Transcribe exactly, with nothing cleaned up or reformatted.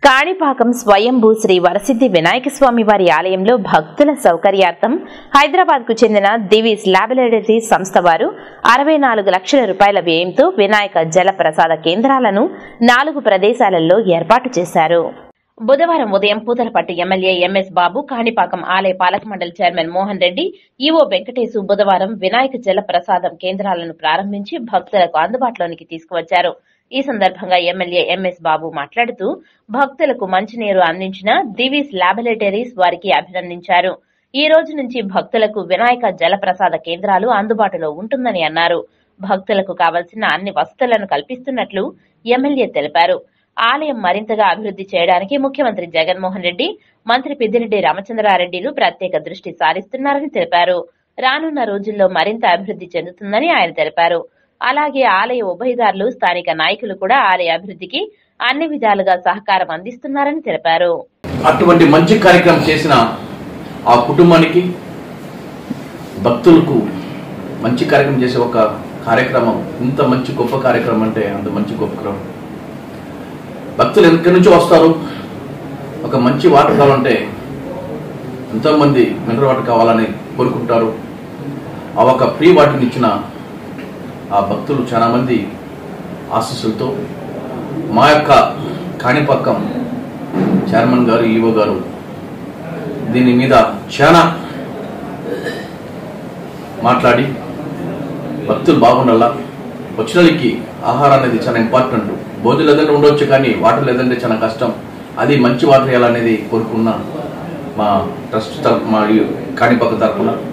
కాణిపాకం స్వయంభూ శ్రీ వరసిద్ధి వినాయక స్వామి వారి ఆలయంలో భక్తుల సౌకర్యార్థం హైదరాబాద్ కు చెందిన దివీస్ ల్యాబొరేటరీస్ సంస్థ వారు అరవై నాలుగు లక్షల రూపాయల వ్యయంతో వినాయక జల ప్రసాద కేంద్రాలను నాలుగు ప్రదేశాలలో ఏర్పాటు చేశారు. బుధవారం ఉదయం పూతలపట్టు ఎమ్మెల్యే ఎంఎస్ బాబు, కాణిపాకం ఆలయ పాలక మండలి చైర్మన్ మోహన్ రెడ్డి, ఈవో వెంకటేశు బుధవారం వినాయక జల ప్రసాదం కేంద్రాలను ప్రారంభించి భక్తులకు అందుబాటులోనికి తీసుకువచ్చారు. ఈ సందర్భంగా ఎమ్మెల్యే ఎంఎస్ బాబు మాట్లాడుతూ భక్తులకు మంచినీరు అందించిన దివీస్ ల్యాబొరేటరీస్ వారికి అభినందించారు. ఈ రోజు నుంచి భక్తులకు వినాయక జల ప్రసాద కేంద్రాలు అందుబాటులో ఉంటుందని అన్నారు. భక్తులకు కావలసిన అన్ని వసతులను కల్పిస్తున్నట్లు ఎమ్మెల్యే తెలిపారు. ఆలయం మరింతగా అభివృద్ధి చేయడానికి ముఖ్యమంత్రి జగన్మోహన్ రెడ్డి, మంత్రి పెద్దిరెడ్డి రామచంద్రారెడ్డిలు ప్రత్యేక దృష్టి సారిస్తున్నారని తెలిపారు. రానున్న రోజుల్లో మరింత అభివృద్ధి చెందుతుందని ఆయన తెలిపారు. అలాగే ఆలయ ఉభయదారులు, స్థానిక నాయకులు కూడా ఆలయ అభివృద్ధికి అన్ని విధాలుగా సహకారం అందిస్తున్నారని తెలిపారు. అటువంటి మంచి కార్యక్రమం చేసిన ఆ కుటుంబానికి, భక్తులకు మంచి కార్యక్రమం చేసే ఒక కార్యక్రమం, ఇంత మంచి గొప్ప కార్యక్రమం అంటే అంత మంచి గొప్ప క్రమం. భక్తులు ఎక్కడి నుంచి వస్తారు, ఒక మంచి వాటర్ కావాలంటే ఎంతో మంది మినరల్ వాటర్ కావాలని కోరుకుంటారు. ఆ ఒక ఫ్రీ వాటర్ని ఇచ్చిన ఆ భక్తులు చాలా మంది ఆశీస్సులతో మా యొక్క కాణిపాకం చైర్మన్ గారు, ఈవో గారు దీని మీద చాలా మాట్లాడి భక్తులు బాగుండాలా, వచ్చిన వాళ్ళకి ఆహారం అనేది చాలా ఇంపార్టెంట్. భోజనం లేదంటే ఉండవచ్చు, కానీ వాటర్ లేదంటే చాలా కష్టం. అది మంచి వాటర్ ఇవ్వాలనేది కోరుకున్న మా ట్రస్ట్ తరఫు, మా కాణిపాకం తరఫున